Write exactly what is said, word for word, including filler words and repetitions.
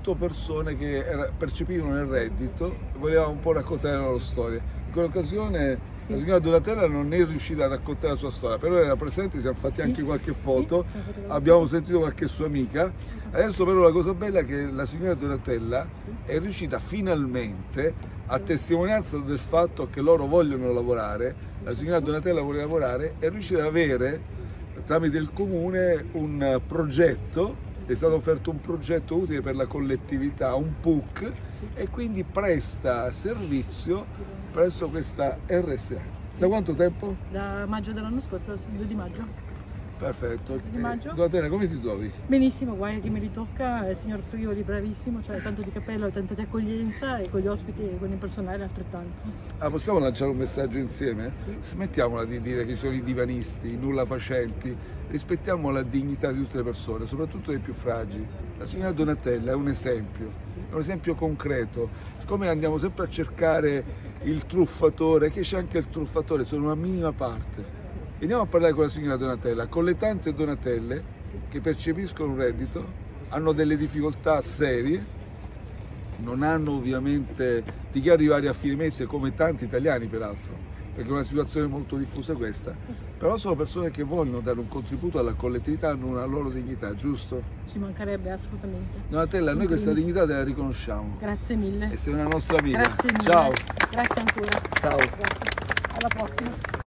tutto persone che era, percepivano il reddito e volevano un po' raccontare la loro storia. In quell'occasione sì. La signora Donatella non è riuscita a raccontare la sua storia, però era presente, siamo fatti sì. anche qualche foto, sì. abbiamo sentito qualche sua amica. Adesso però la cosa bella è che la signora Donatella sì. è riuscita finalmente, a testimonianza del fatto che loro vogliono lavorare, sì. la signora Donatella vuole lavorare, è riuscita ad avere tramite il comune un progetto. È stato offerto un progetto utile per la collettività, un P U C, sì. e quindi presta servizio presso questa R S A. Sì. Da quanto tempo? Da maggio dell'anno scorso, il due di maggio. Perfetto. Di maggio. Donatella, come ti trovi? Benissimo, guarda che mi ritocca, il signor Friuli bravissimo, c'è cioè tanto di cappello, tanta di accoglienza e con gli ospiti e con il personale altrettanto. Ah, possiamo lanciare un messaggio insieme? Sì. Smettiamola di dire che ci sono i divanisti, i nulla facenti, rispettiamo la dignità di tutte le persone, soprattutto dei più fragili. La signora Donatella è un esempio, è un esempio concreto. Siccome andiamo sempre a cercare il truffatore, che c'è anche il truffatore, sono una minima parte. Veniamo a parlare con la signora Donatella, con le tante Donatelle che percepiscono un reddito, hanno delle difficoltà serie, non hanno ovviamente di che arrivare a fine mese come tanti italiani peraltro, perché è una situazione molto diffusa questa, però sono persone che vogliono dare un contributo alla collettività, hanno una loro dignità, giusto? Ci mancherebbe assolutamente. Donatella, noi questa dignità te la riconosciamo. Grazie mille. E sei una nostra amica. Grazie mille. Ciao. Grazie ancora. Ciao. Grazie. Alla prossima.